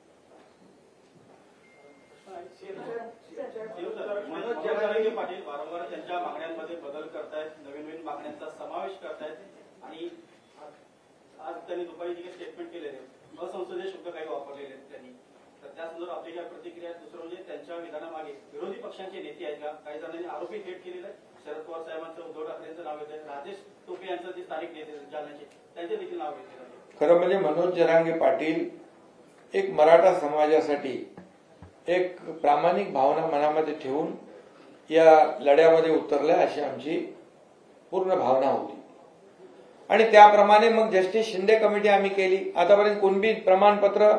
पाटील वारंवार त्यांच्या मागण्यांमध्ये बदल करतायत, नवीन नवीन मागण्यांचा समावेश करतायत. आणि आज त्यांनी दुपारी जे स्टेटमेंट केलेले असंसदीय शब्द काही वापरलेले त्यांनी, तर त्या संदर्भात आपली काय प्रतिक्रिया? दुसरं म्हणजे त्यांच्या विधानामागे विरोधी पक्षांचे नेते आहेत का? काही जणांनी आरोपी थेट केलेला आहे. शरद पवार साहेबांचं, उद्धव ठाकरेंचं नाव येत आहे, राजेश टोपे यांचं जे स्थानिक नेते जालन्याचे त्यांचे देखील नाव घेतले आहे. खरं म्हणजे मनोज जरांगे पाटील एक मराठा समाजासाठी एक प्रामाणिक भावना मनामध्ये ठेवून या लढ्यामध्ये उतरल्या अशी आमची पूर्ण भावना होती. आणि त्याप्रमाणे मग जस्टिस शिंदे कमिटी आम्ही केली. आतापर्यंत कुणबी प्रमाणपत्र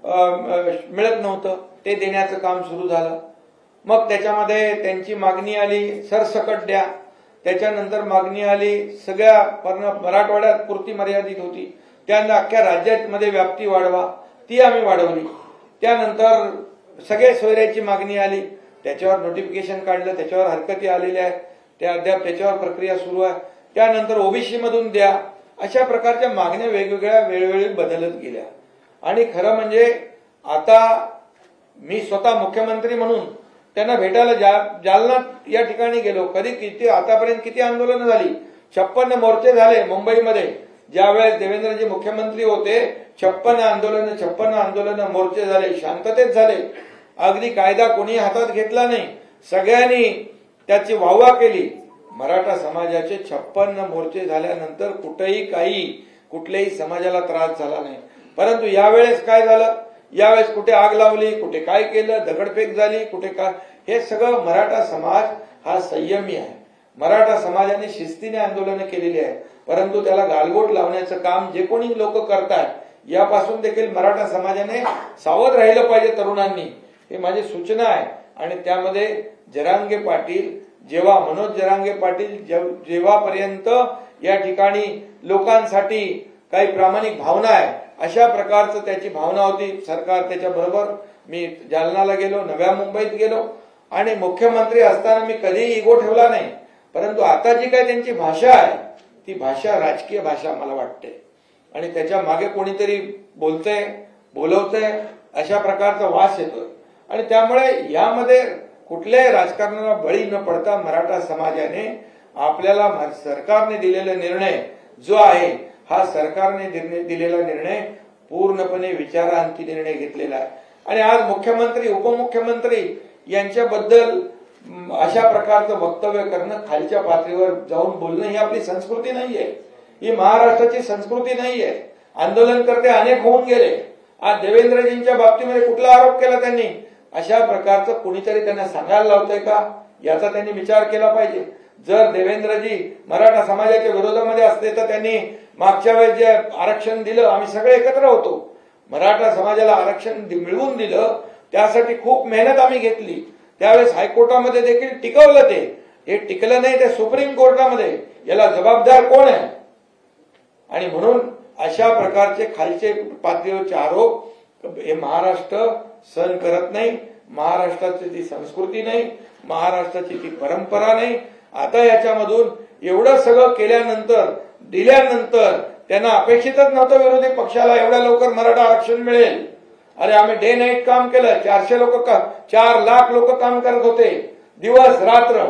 मिळत नव्हतं, ते देण्याचं काम सुरू झालं. मग त्याच्यामध्ये त्यांची मागणी आली सरसकट द्या. त्याच्यानंतर मागणी आली सगळ्या मराठवाड्यात पुरती मर्यादित होती, त्यांना अख्ख्या राज्यामध्ये व्याप्ती वाढवा, ती आम्ही वाढवली. त्यानंतर सगळे सोयऱ्याची मागणी आली, त्याच्यावर नोटिफिकेशन काढलं, त्याच्यावर हरकती आलेल्या आहेत, त्या अद्याप त्याच्यावर प्रक्रिया सुरू आहे. त्यानंतर ओबीसी मधून द्या. अशा प्रकारच्या मागण्या वेगवेगळ्या वेळोवेळी बदलत गेल्या. आणि खरं म्हणजे आता मी स्वतः मुख्यमंत्री म्हणून त्यांना भेटायला जालना या ठिकाणी गेलो. कधी किती आतापर्यंत किती आंदोलनं झाली, छप्पन्न मोर्चे झाले मुंबईमध्ये. ज्यावेळेस देवेंद्रजी मुख्यमंत्री होते छप्पन्न आंदोलन छप्पन्न आंदोलन मोर्चे झाले, शांततेत झाले. अगदी कायदा कोणी हातात घेतला नाही, सगळ्यांनी त्याची वाहवा केली. मराठा समाजाचे छप्पन्न मोर्चे झाल्यानंतर कुठेही काही कुठल्याही समाजाला त्रास झाला नाही. परंतु यावेळेस काय झालं, यावेळेस कुठे आग लावली, कुठे काय केलं, दगडफेक झाली, कुठे काय, हे सगळं मराठा समाज हा संयमी आहे. मराठा समाजाने शिस्तीने आंदोलनं केलेली आहे. परंतु त्याला गालबोट लावण्याचं काम जे कोणी लोक करतात यापासून देखील मराठा समाजाने सावध राहिलं पाहिजे तरुणांनी, हे माझी सूचना आहे. आणि त्यामध्ये जरांगे पाटील जेव्हा मनोज जरांगे पाटील जेव्हापर्यंत या ठिकाणी लोकांसाठी काही प्रामाणिक भावना आहे अशा प्रकारचं त्याची भावना होती, सरकार त्याच्या बरोबर. मी जालनाला गेलो, नव्या मुंबईत गेलो आणि मुख्यमंत्री असताना मी कधीही इगो ठेवला नाही. परंतु आता जी काही त्यांची भाषा आहे ती भाषा राजकीय भाषा मला वाटते आणि त्याच्या मागे कोणीतरी बोलतंय बोलवतंय अशा प्रकारचा वास येतोय. आणि त्यामुळे यामध्ये कुठल्याही राजकारणाला बळी न पडता मराठा समाजाने आपल्याला सरकारने दिलेला निर्णय जो आहे हा सरकारने दिलेला निर्णय पूर्णपणे विचारांती निर्णय घेतलेला आहे. आणि आज मुख्यमंत्री उपमुख्यमंत्री यांच्याबद्दल अशा प्रकारचं वक्तव्य करणं, खालच्या पातळीवर जाऊन बोलणं ही आपली संस्कृती नाहीये, ही महाराष्ट्राची संस्कृती नाहीये. आंदोलनकर्ते अनेक होऊन गेले. आज देवेंद्रजींच्या बाबतीमध्ये कुठला आरोप केला त्यांनी, अशा प्रकारचं कुणीतरी त्यांना सांगायला लावतंय का याचा त्यांनी विचार केला पाहिजे. जर देवेंद्रजी मराठा समाजाच्या विरोधामध्ये असते तर त्यांनी मागच्या वेळेस जे आरक्षण दिलं, आम्ही सगळे एकत्र होतो, मराठा समाजाला आरक्षण मिळवून दिलं, त्यासाठी खूप मेहनत आम्ही घेतली. त्यावेळेस हायकोर्टामध्ये देखील टिकवलं, ते हे टिकलं नाही ते सुप्रीम कोर्टामध्ये. याला जबाबदार कोण आहे? आणि म्हणून अशा प्रकारचे खालचे पातळीवरचे आरोप हे महाराष्ट्र सहन करत नाही. महाराष्ट्राची ती संस्कृती नाही, महाराष्ट्राची ती परंपरा नाही. आता याच्यामधून एवढं सगळं केल्यानंतर दिल्यानंतर त्यांना अपेक्षितच नव्हतं विरोधी पक्षाला एवढ्या लवकर मराठा आरक्षण मिळेल. अरे आम्ही डे नाईट काम केलं, चारशे लोक चार लाख लोक काम करत होते दिवस रात्र,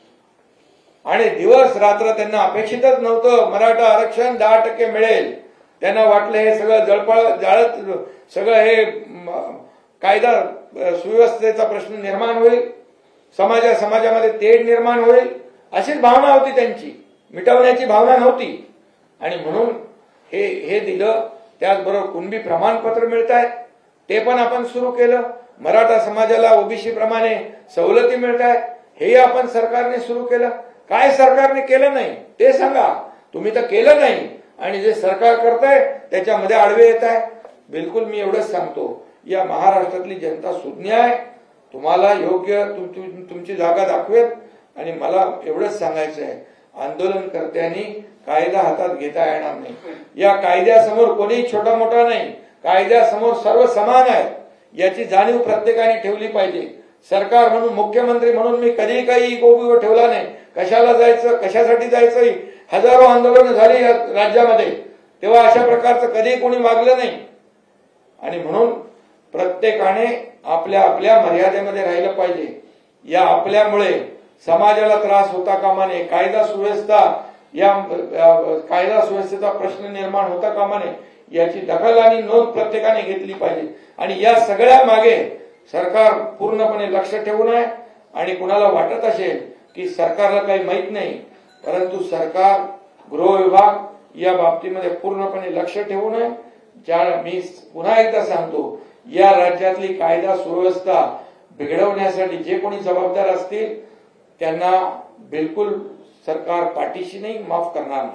आणि दिवस रात्र त्यांना अपेक्षितच नव्हतं मराठा आरक्षण दहा टक्के मिळेल. त्यांना वाटलं हे सगळं जळपळ जाळत सगळं हे कायदा सुव्यवस्थेचा प्रश्न निर्माण होईल, समाजा समाजामध्ये तेढ निर्माण होईल, अशीच भावना होती त्यांची, मिटवण्याची भावना नव्हती. आणि म्हणून हे हे दिलं. त्याचबरोबर कुणबी प्रमाणपत्र मिळत आहेत ते पण आपण सुरू केलं. मराठा समाजाला ओबीसी प्रमाणे सवलती मिळत आहेत हेही आपण सरकारने सुरू केलं. काय सरकारने केलं नाही ते सांगा, तुम्ही तर केलं नाही आणि जे सरकार करताय त्याच्यामध्ये आडवे येत आहे. बिलकुल मी एवढंच सांगतो, या महाराष्ट्रातली जनता सुज्ञ आहे, तुम्हाला योग्य तुमची जागा दाखवेल. आणि मला एवढंच सांगायचं आहे, आंदोलनकर्त्यांनी कायदा हातात घेता येणार नाही. या कायद्यासमोर कोणीही छोटा मोठा नाही, कायद्यासमोर सर्व समान आहेत याची जाणीव प्रत्येकाने ठेवली पाहिजे. सरकार म्हणून मुख्यमंत्री म्हणून मी कधीही काही गोबीवर ठेवला नाही. कशाला जायचं, कशासाठी जायचं, हजारो आंदोलनं झाली राज्यामध्ये, तेव्हा अशा प्रकारचं कधीही कोणी वागलं नाही. आणि म्हणून प्रत्येकाने आपल्या आपल्या मर्यादेमध्ये राहिलं पाहिजे. या आपल्यामुळे समाजाला त्रास होता कामा नये, कायदा सुव्यवस्था या कायदा सुव्यवस्थेचा प्रश्न निर्माण होता कामा नये याची दखल आणि नोंद प्रत्येकाने घेतली पाहिजे. आणि या सगळ्या मागे सरकार पूर्णपणे लक्ष ठेवून आहे. आणि कुणाला वाटत असेल की सरकारला काही माहित नाही, परंतु सरकार गृह विभाग या बाबतीमध्ये पूर्णपणे लक्ष ठेवून आहे. ज्या मी पुन्हा एकदा सांगतो, या राज्यातली कायदा सुव्यवस्था बिघडवण्यासाठी जे कोणी जबाबदार असतील त्यांना बिलकुल सरकार पाठीशी नाही, माफ करणार नाही.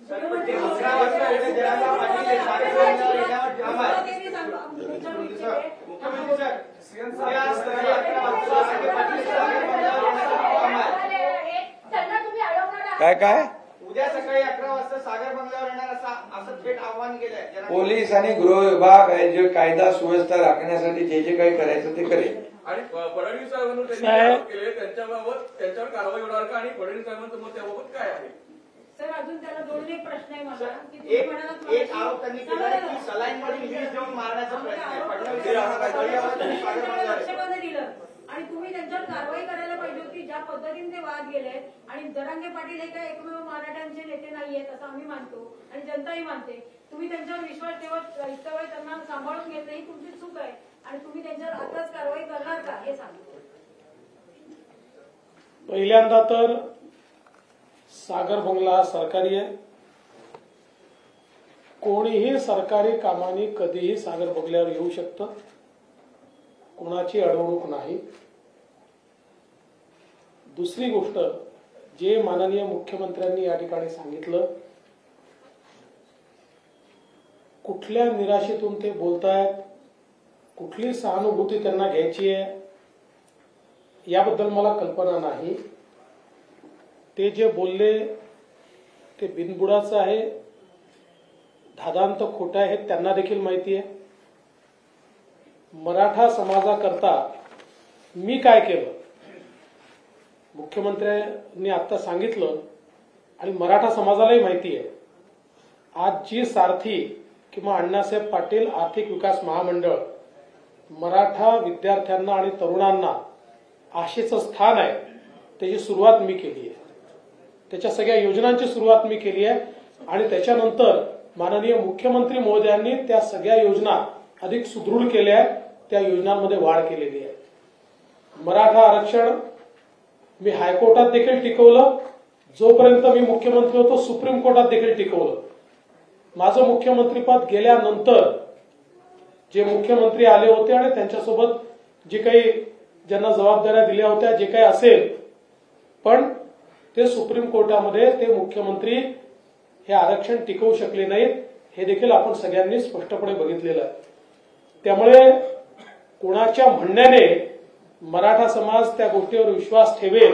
काय काय उद्या सकाळी अकरा वाजता सागर बंगल्यावर येणार असा असं थेट आव्हान केलंय. पोलीस आणि गृह विभाग जे कायदा सुव्यवस्था राखण्यासाठी जे जे काही करायचं ते करेल. आणि फडणवीस साहेबांनी त्यांनी आरोप केले त्यांच्याबाबत त्यांच्यावर कारवाई होणार का आणि फडणवीस साहेबांचं मत त्याबाबत काय आहे? सर अजून त्याला दोन एक प्रश्न आहे माझा की तुम्ही एक म्हणालात एक आरोप त्यांनी केला आहे की सलाईन मध्ये विष देऊन मारण्याचा प्रयत्न आहे. फडणवीस लक्षामध्ये दिलं आणि तुम्ही त्यांच्यावर कारवाई करायला पाहिजे होती. ज्या पद्धतीने ते वाद गेले आणि जरांगे पाटील हे काय एकमेव मराठ्यांचे नेते नाहीयेत असं आम्ही मानतो आणि जनताही मानते. तुम्ही त्यांच्यावर विश्वास ठेवत इतका वेळ त्यांना सांभाळून घेत नाही, तुमची चूक आहे आणि तुम्ही त्यांच्यावर आताच कारवाई करणार का हे सांगा. पहिल्यांदा तर सागर बंगला हा सरकारी आहे. कोणीही सरकारी कामाने कधीही सागर बंगल्यावर येऊ शकतं, कोणाची अडवणूक नाही. दुसरी गोष्ट, जे माननीय मुख्यमंत्र्यांनी या ठिकाणी सांगितलं, कुठल्या निराशेतून ते बोलतायत, कुठली सहानुभूती त्यांना घ्यायची आहे याबद्दल मला कल्पना नाही. ते जे बोलले ते बिनबुडाचं आहे, धादांत खोटं आहे हे त्यांना देखील माहिती आहे. मराठा समाजाकरता मी काय केलं मुख्यमंत्र्यांनी आता सांगितलं आणि मराठा समाजालाही माहिती आहे. आज जी सारथी किंवा अण्णासाहेब पाटील आर्थिक विकास महामंडळ मराठा विद्यार्थ्यांना आणि तरुणांना आशेचं स्थान आहे, त्याची सुरुवात मी केली आहे. त्याच्या सगळ्या योजनांची सुरुवात मी केली आहे आणि त्याच्यानंतर माननीय मुख्यमंत्री महोदयांनी त्या सगळ्या योजना अधिक सुदृढ केल्या आहेत, त्या योजनांमध्ये वाढ केलेली आहे. मराठा आरक्षण मी हायकोर्टात देखील टिकवलं, जोपर्यंत मी मुख्यमंत्री होतो सुप्रीम कोर्टात देखील टिकवलं. माझं मुख्यमंत्रीपद गेल्यानंतर जे मुख्यमंत्री आले होते आणि त्यांच्यासोबत जे काही ज्यांना जबाबदाऱ्या दिल्या होत्या, जे काही असेल, पण ते सुप्रीम कोर्टामध्ये ते मुख्यमंत्री हे आरक्षण टिकवू शकले नाहीत, हे देखील आपण सगळ्यांनी स्पष्टपणे बघितलेलं आहे. त्यामुळे कोणाच्या म्हणण्याने मराठा समाज त्या गोष्टीवर विश्वास ठेवेल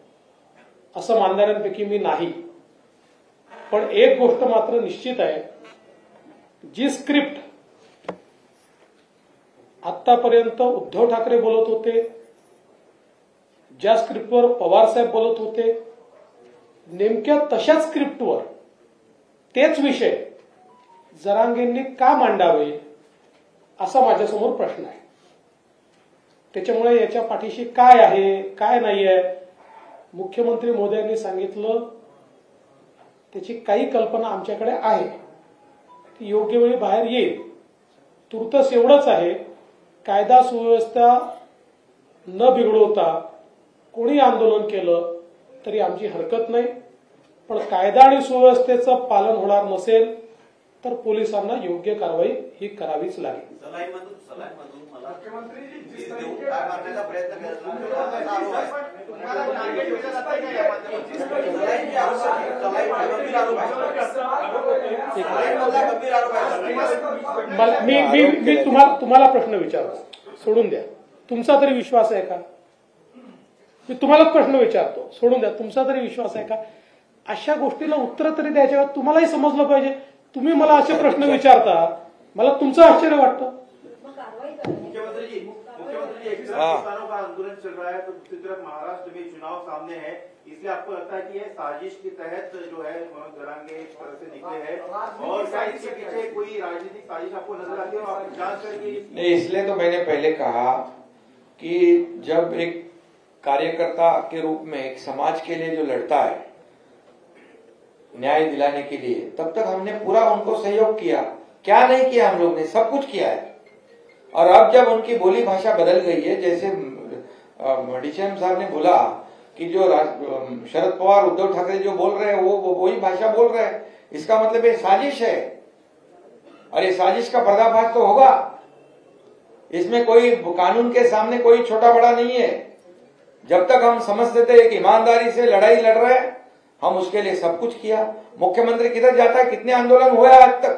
असं मानणाऱ्यांपैकी मी नाही. पण एक गोष्ट मात्र निश्चित आहे, जी स्क्रिप्ट आतापर्यंत उद्धव ठाकरे बोलत होते, ज्या स्क्रिप्टवर पवार साहेब बोलत होते, नेमक्या तशाच स्क्रिप्टवर तेच विषय जरांगेंनी का मांडावे असा माझ्यासमोर प्रश्न आहे. त्याच्यामुळे याच्या पाठीशी काय आहे काय नाही आहे मुख्यमंत्री महोदयांनी सांगितलं, त्याची काही कल्पना आमच्याकडे आहे, ती योग्य वेळी बाहेर येईल. तुर्तस एवढंच आहे, कायदा सुव्यवस्था न बिघडवता कोणी आंदोलन केलं तरी आमची हरकत नाही. पण कायदा आणि सुव्यवस्थेचं पालन होणार नसेल तर पोलिसांना योग्य कारवाई ही करावीच लागेल. मी मी मी तुम्हाला तुम्हाला प्रश्न विचारतो, सोडून द्या. तुमचा तरी विश्वास आहे का? मी तुम्हालाच प्रश्न विचारतो, सोडून द्या. तुमचा तरी विश्वास आहे का? अशा गोष्टीला उत्तर तरी द्यायच्या, तुम्हालाही समजलं पाहिजे. तुम्ही मला असे प्रश्न विचारता, मला तुमचं आश्चर्य वाटतं. मुख्यमंत्री जी मुख्यमंत्री जी एक तरफ किसानों का आंदोलन चल रहा है तो दूसरी तरफ महाराष्ट्र में चुनाव सामने है, इसलिए आपको लगता है कि ये साजिश के तहत जो है जरांगे इस तरह से निकले हैं और क्या इसके पीछे कोई राजनीतिक साजिश आपको नजर आती है और आप जांच करके? नहीं, इसलिए तो मैंने पहले कहा कि जब एक कार्यकर्ता के रूप में एक समाज के लिए जो लड़ता है न्याय दिलाने के लिए, तब तक हमने पूरा उनको सहयोग किया. क्या नहीं किया? हम लोग ने सब कुछ किया है. और अब जब उनकी बोली भाषा बदल गई है, जैसे डीसीएम साहब ने बोला कि जो शरद पवार उद्धव ठाकरे जो बोल रहे हैं वो वही भाषा बोल रहे हैं, इसका मतलब ये साजिश है. और ये साजिश का पर्दाफाश तो होगा. इसमें कोई कानून के सामने कोई छोटा बड़ा नहीं है. जब तक हम समझते थे एक ईमानदारी से लड़ाई लड़ रहे हैं, हम उसके लिए सब कुछ किया। मुख्यमंत्री किधर जाता है, कितने आंदोलन हुए आज तक।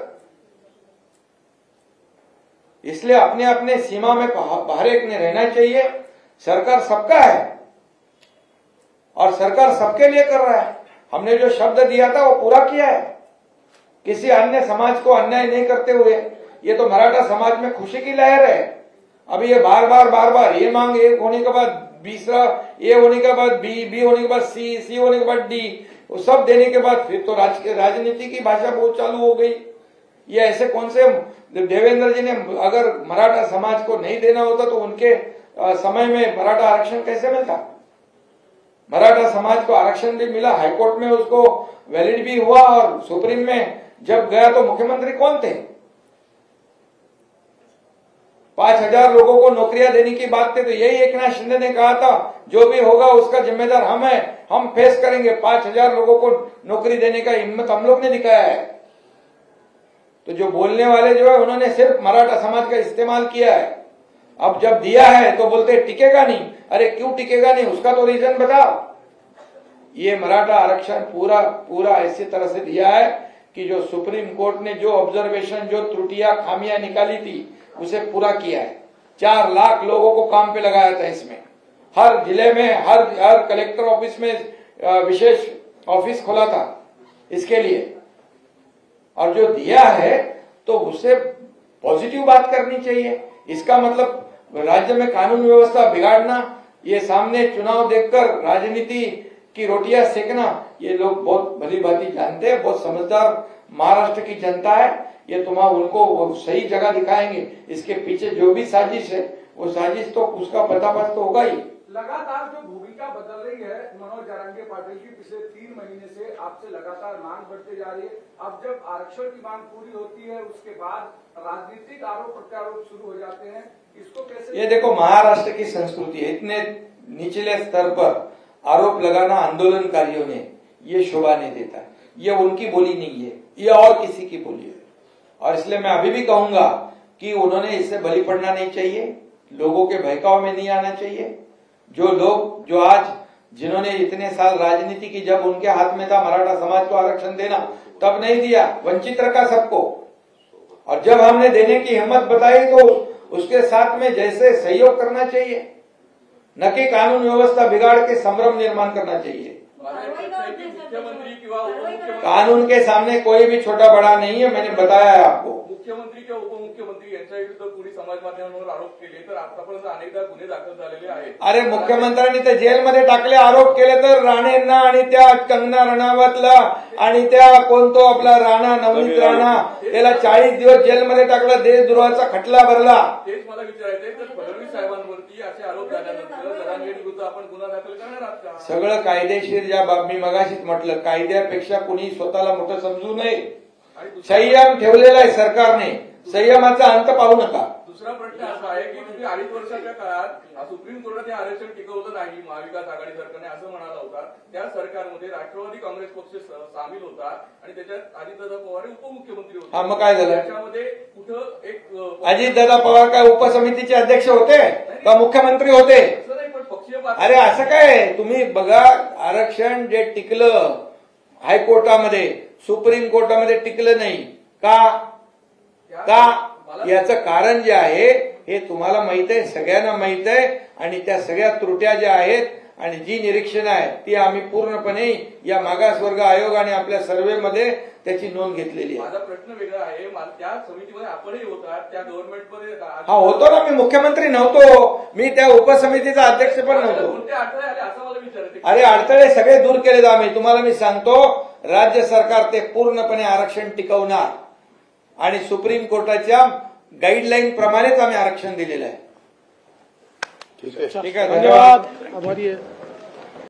इसलिए अपने अपने सीमा में हर एक ने रहना चाहिए। सरकार सबका है और सरकार सबके लिए कर रहा है। हमने जो शब्द दिया था वो पूरा किया है, किसी अन्य समाज को अन्याय नहीं करते हुए। ये तो मराठा समाज में खुशी की लहर है। अभी ये बार बार बार बार ये मांग एक होने के बाद बीसरा, ए होने के बाद बी, बी होने के बाद सी, सी होने के बाद डी, वो सब देने के बाद फिर तो राज, राजनीति की भाषा बहुत चालू हो गई। ये ऐसे कौन से देवेंद्र जी ने अगर मराठा समाज को नहीं देना होता तो उनके समय में मराठा आरक्षण कैसे मिलता। मराठा समाज को आरक्षण भी मिला, हाईकोर्ट में उसको वैलिड भी हुआ और सुप्रीम में जब गया तो मुख्यमंत्री कौन थे। पांच हजार लोगों को नौकरियां देने की बात थी तो यही एकनाथ शिंदे ने कहा था जो भी होगा उसका जिम्मेदार हम है, हम फेस करेंगे। पांच हजार लोगों को नौकरी देने का हिम्मत हम लोग ने दिखाया है। तो जो बोलने वाले जो है उन्होंने सिर्फ मराठा समाज का इस्तेमाल किया है। अब जब दिया है तो बोलते टिकेगा नहीं। अरे क्यों टिकेगा नहीं, उसका तो रीजन बताओ। ये मराठा आरक्षण पूरा पूरा ऐसी तरह से दिया है कि जो सुप्रीम कोर्ट ने जो ऑब्जर्वेशन, जो त्रुटियां, खामियां निकाली थी उसे पूरा किया है। चार लाख लोगों को काम पे लगाया था इसमें। हर जिले में, हर हर कलेक्टर ऑफिस में विशेष ऑफिस खोला था इसके लिए। और जो दिया है तो उससे पॉजिटिव बात करनी चाहिए। इसका मतलब राज्य में कानून व्यवस्था बिगाड़ना, ये सामने चुनाव देखकर राजनीति की रोटियां सेकना, ये लोग बहुत भली भांति जानते हैं। बहुत समझदार महाराष्ट्र की जनता है। ये तुम्हारा उनको सही जगह दिखाएंगे। इसके पीछे जो भी साजिश है वो साजिश तो उसका पर्दाफाश तो होगा ही। लगातार जो भूमिका बदल रही है मनोज जारंगे पाटिल की, पिछले तीन महीने से आपसे लगातार मांग बढ़ती जा रही है। अब जब आरक्षण की मांग पूरी होती है उसके बाद राजनीतिक आरोप प्रत्यारोप शुरू हो जाते हैं। इसको कैसे, ये देखो महाराष्ट्र की संस्कृति है। इतने निचले स्तर पर आरोप लगाना आंदोलनकारियों ने, ये शोभा नहीं देता। ये उनकी बोली नहीं है, ये और किसी की बोली है। और इसलिए मैं अभी भी कहूंगा कि उन्होंने इससे बलि पड़ना नहीं चाहिए, लोगों के बहकाव में नहीं आना चाहिए। जो लोग जो आज जिन्होंने इतने साल राजनीति की, जब उनके हाथ में था मराठा समाज को आरक्षण देना तब नहीं दिया, वंचित रखा सबको। और जब हमने देने की हिम्मत बताई तो उसके साथ में जैसे सहयोग करना चाहिए, न कि कानून व्यवस्था बिगाड़ के संभ्रम निर्माण करना चाहिए। मुख्यमंत्री किंवा उपमुख्यमंत्री, कानून के सामने कोई भी छोटा बड़ा नहीं है, मैंने बताया है आपको। मुख्यमंत्री किंवा उपमुख्यमंत्री यांच्या विरुद्ध कोणी समाज माध्यमांवर आरोप केले तर आतापर्यंत अनेकदा गुन्हे दाखल झालेले आहेत। अरे मुख्यमंत्र्यांनी तर जेलमध्ये टाकले, आरोप केले तर राणेंना आणि त्या कंगना रणावतला आणि त्या कोणतो आपला राणा नवनीत राणा त्याला चाळीस दिवस जेलमध्ये टाकला, देशद्रोहाचा खटला भरला। तेच मला विचारायचंय तर फडणवीस साहेबांवरती असे आरोप झाल्यानंतर जरांगे विरुद्ध आपण गुन्हा दाखल करणार आहात का? सगळं कायदेशीर, ज्या बाब मी मगाशीच म्हटलं, कायद्यापेक्षा कुणी स्वतःला मोठं समजू नये। संयम ठेवलेला आहे सरकारने, संयमाचा अंत पाहू नका। दुसरा प्रश्न असा आहे की तुम्ही अडीच वर्षाच्या काळात सुप्रीम कोर्टाने आरक्षण टिकवलं नाही, महाविकास आघाडी सरकारने असं म्हणाला होता। त्या सरकारमध्ये राष्ट्रवादी काँग्रेस पक्ष सामील होता आणि त्याच्यात अजितदादा पवार उपमुख्यमंत्री होते। हा मग काय झालं? त्याच्यामध्ये कुठं एक अजितदादा पवार काय उपसमितीचे अध्यक्ष होते का मुख्यमंत्री होते? असं नाही, पण पक्षीय अरे असं काय, तुम्ही बघा आरक्षण जे टिकलं हायकोर्टामध्ये, सुप्रीम कोर्टामध्ये टिकलं नाही का? का? याचं कारण जे आहे हे तुम्हाला माहित आहे, सगळ्यांना माहित आहे। आणि त्या सगळ्या त्रुट्या ज्या आहेत आणि जी निरीक्षण आहे ती आम्ही पूर्णपणे या मागासवर्ग आयोग आणि आपल्या सर्व्हेमध्ये त्याची नोंद घेतलेली आहे। माझा प्रश्न वेगळा आहे, त्या समितीमध्ये आपणही होता, त्या गव्हर्नमेंटमध्ये हा होतो ना, मी मुख्यमंत्री नव्हतो, मी त्या उपसमितीचा अध्यक्ष पण नव्हतो। कोणते अडथळे आले असं मला विचारायचं? अरे अडथळे सगळे दूर केलेत आम्ही। तुम्हाला मी सांगतो, राज्य सरकार ते पूर्णपणे आरक्षण टिकवणार आणि सुप्रीम कोर्टाच्या गाईडलाईन प्रमाणेच आम्ही आरक्षण दिलेलं आहे। ठीक आहे, ठीक आहे, धन्यवाद, आभारी आहे।